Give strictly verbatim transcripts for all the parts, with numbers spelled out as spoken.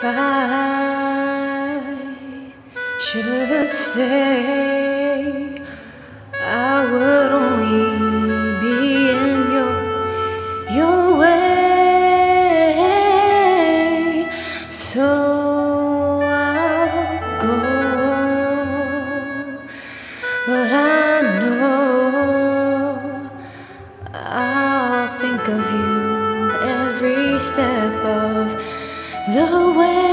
I should stay, I would only be in your your way. So I'll go, but I know I'll think of you every step of the way.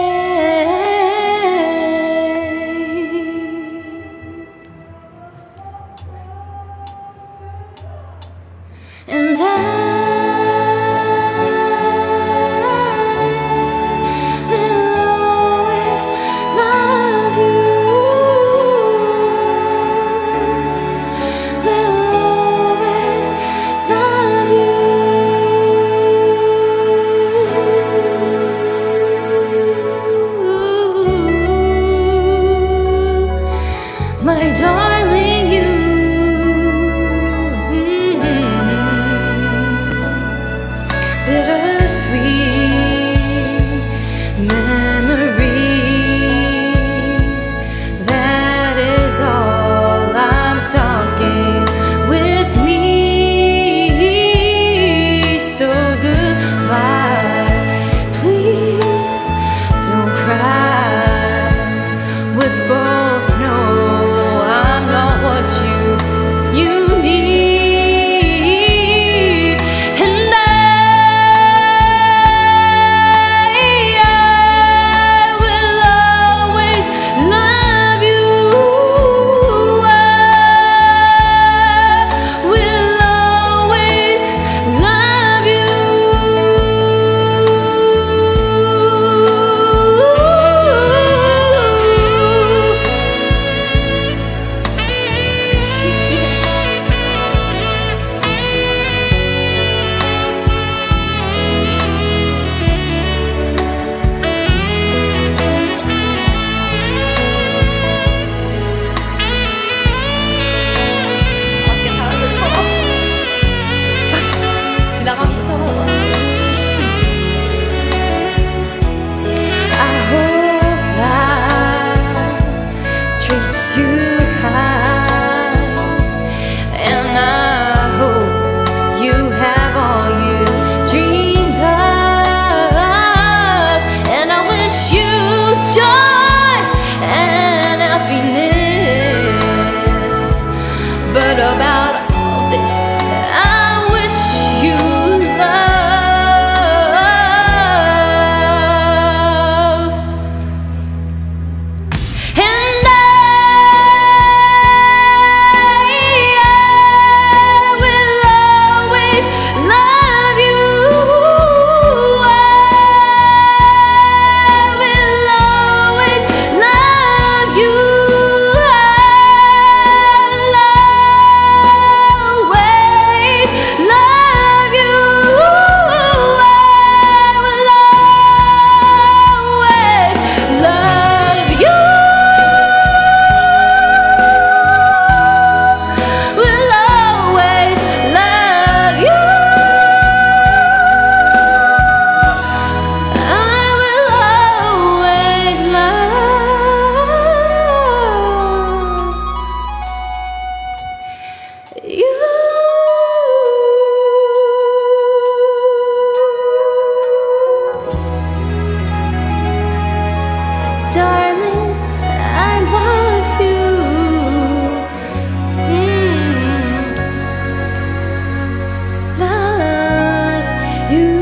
And I will always love you, will always love you. My darling, you, bittersweet memories, that is all I'm talking with me. So goodbye, please don't cry. With both know I'm not what you you need, and I you kind, and I hope you have all you dreamed of, and I wish you joy and happiness. But about all this, I wish you love. Darling, I love you. Mm. Love you.